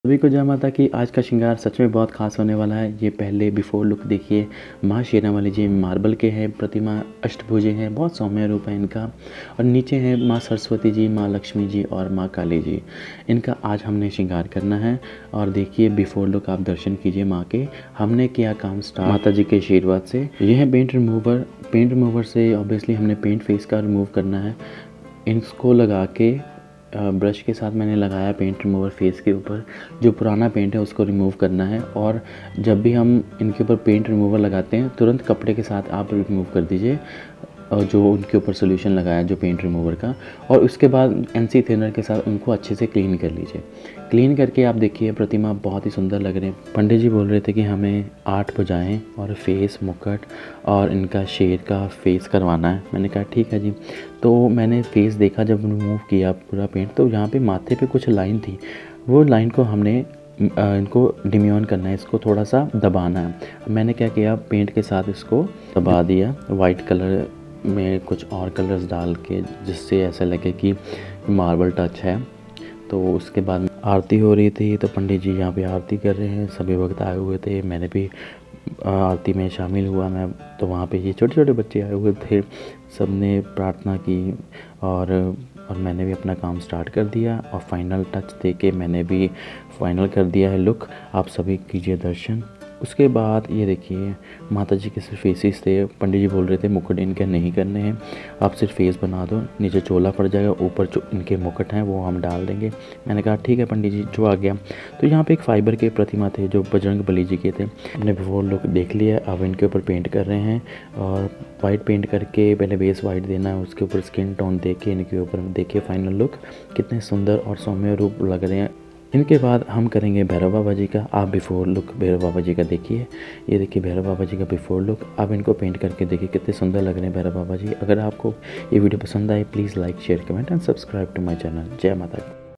सभी को जय माता की। आज का श्रृंगार सच में बहुत खास होने वाला है। ये पहले बिफोर लुक देखिए। माँ शेरावाली जी मार्बल के हैं, प्रतिमा अष्टभुजे हैं, बहुत सौम्य रूप है इनका। और नीचे हैं माँ सरस्वती जी, माँ लक्ष्मी जी और माँ काली जी। इनका आज हमने श्रृंगार करना है। और देखिए बिफोर लुक आप दर्शन कीजिए माँ के। हमने किया काम स्टार्ट माता जी के आशीर्वाद से। ये है पेंट रिमूवर। पेंट रिमूवर से ऑब्वियसली हमने पेंट फेस का रिमूव करना है। इसको लगा के ब्रश के साथ मैंने लगाया पेंट रिमूवर फेस के ऊपर। जो पुराना पेंट है उसको रिमूव करना है। और जब भी हम इनके ऊपर पेंट रिमूवर लगाते हैं तुरंत कपड़े के साथ आप रिमूव कर दीजिए और जो उनके ऊपर सोल्यूशन लगाया जो पेंट रिमूवर का। और उसके बाद एनसी थिनर के साथ उनको अच्छे से क्लीन कर लीजिए। क्लीन करके आप देखिए प्रतिमा बहुत ही सुंदर लग रहे हैं। पंडित जी बोल रहे थे कि हमें 8 भुजाएं और फेस मुकुट और इनका शेर का फेस करवाना है। मैंने कहा ठीक है जी। तो मैंने फेस देखा जब रिमूव किया पूरा पेंट, तो यहाँ पे माथे पे कुछ लाइन थी। वो लाइन को हमने इनको डिम्यून करना है, इसको थोड़ा सा दबाना है। मैंने क्या किया, पेंट के साथ इसको दबा दिया वाइट कलर में कुछ और कलर्स डाल के, जिससे ऐसा लगे कि मार्बल टच है। तो उसके बाद आरती हो रही थी, तो पंडित जी यहाँ पे आरती कर रहे हैं। सभी भक्त आए हुए थे, मैंने भी आरती में शामिल हुआ मैं। तो वहाँ पे ये छोटे छोटे बच्चे आए हुए थे, सब ने प्रार्थना की और मैंने भी अपना काम स्टार्ट कर दिया। और फाइनल टच दे के मैंने भी फाइनल कर दिया है लुक। आप सभी कीजिए दर्शन। उसके बाद ये देखिए माता जी के सिर्फ फेसेस थे। पंडित जी बोल रहे थे मुकुट इनके नहीं करने हैं, आप सिर्फ फेस बना दो, नीचे चोला पड़ जाएगा, ऊपर जो इनके मुकुट हैं वो हम डाल देंगे। मैंने कहा ठीक है पंडित जी, जो आ गया। तो यहाँ पे एक फाइबर के प्रतिमा थे जो बजरंग बली जी के थे। हमने बिफोर लुक देख लिया, अब इनके ऊपर पेंट कर रहे हैं। और वाइट पेंट करके पहले बेस वाइट देना है, उसके ऊपर स्किन टोन दे के इनके ऊपर देखिए फाइनल लुक कितने सुंदर और सौम्य रूप लग रहे हैं। इनके बाद हम करेंगे भैरव बाबा जी का। आप बिफोर लुक भैरव बाबा जी का देखिए। ये देखिए भैरव बाबा जी का बिफोर लुक। आप इनको पेंट करके देखिए कितने सुंदर लग रहे हैं भैरव बाबा जी। अगर आपको ये वीडियो पसंद आए please like share comment and subscribe to my channel. जय माता दी।